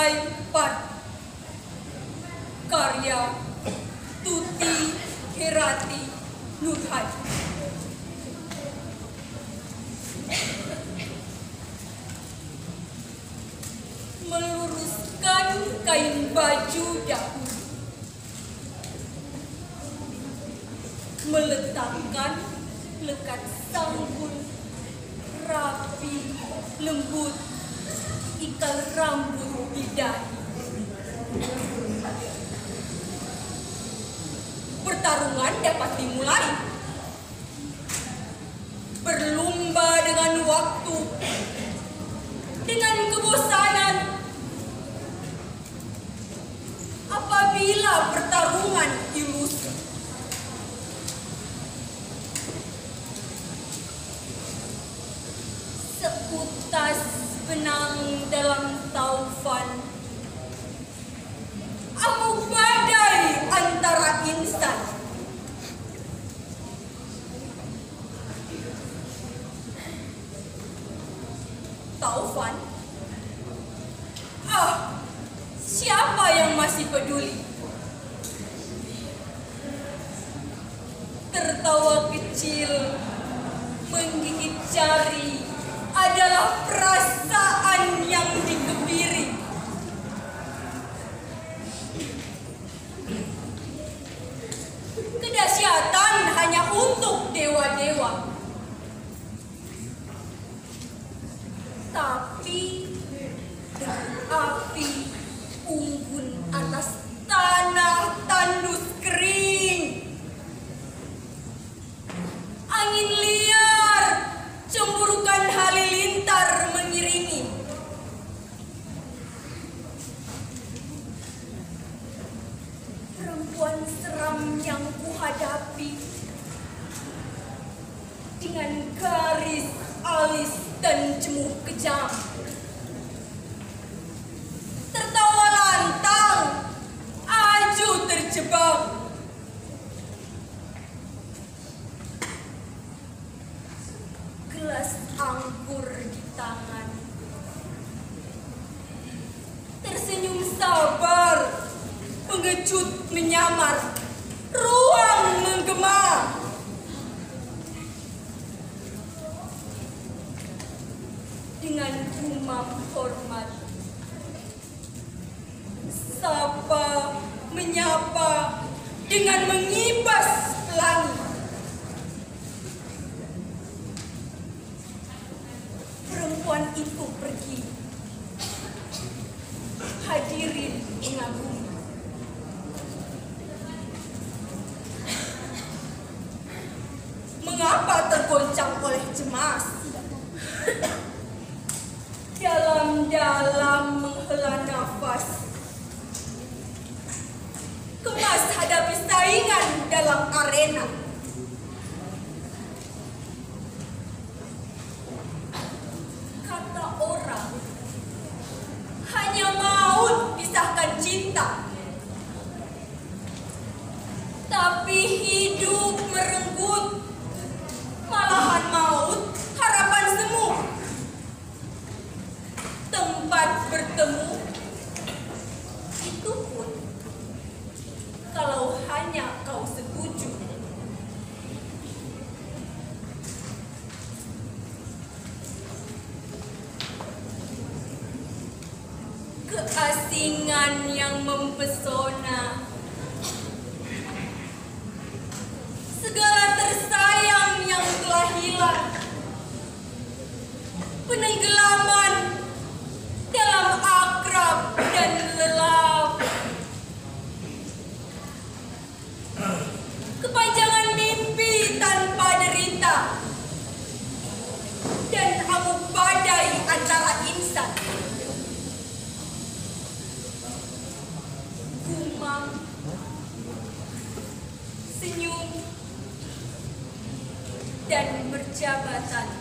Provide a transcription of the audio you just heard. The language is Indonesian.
Saipan, karya Tuti Herati Nurhadi. Meluruskan kain baju dahulu, meletakkan lekat sanggul rapi lembut ikal rambut di dahi. Pertarungan dapat dimulai. Berlomba dengan waktu, dengan kebosanan. Apabila pertarungan ilusi, seutas benang dalam taufan, amuk badai antara insan. Taufan? Siapa yang masih peduli? Tertawa kecil, menggigit jari adalah perasaan yang dikebiri. Kedahsyatan hanya untuk dewa-dewa. Tapi api unggun atas tanah tandus kering. Angin liar, cemburukan halilintar mengiringi. Perempuan seram yang kuhadapi dengan garis alis dan jemuh kejam. Tertawa lantang, aju terjebak. Gelas anggur di tangan. Tersenyum sabar, pengecut menyamar, ruang menggema. Dengan gumam hormat, sapa, menyapa, dengan mengibas pelangi. Perempuan itu pergi, hadirin mengagumi. Mengapa tergoncang oleh cemas? Dalam-dalam menghela nafas, kemas hadapi saingan dalam arena. Kata orang, hanya maut pisahkan cinta. Tapi hidup merenggut, malahan maut harapan semu. Tempat bertemu, itu pun kalau hanya kau setuju. Keasingan yang mempesona, segala tersayang yang telah hilang, penenggelaman dalam akrab dan lelap, kepanjangan mimpi tanpa derita, dan amuk badai antara insan. Gumam, senyum, dan berjabatan.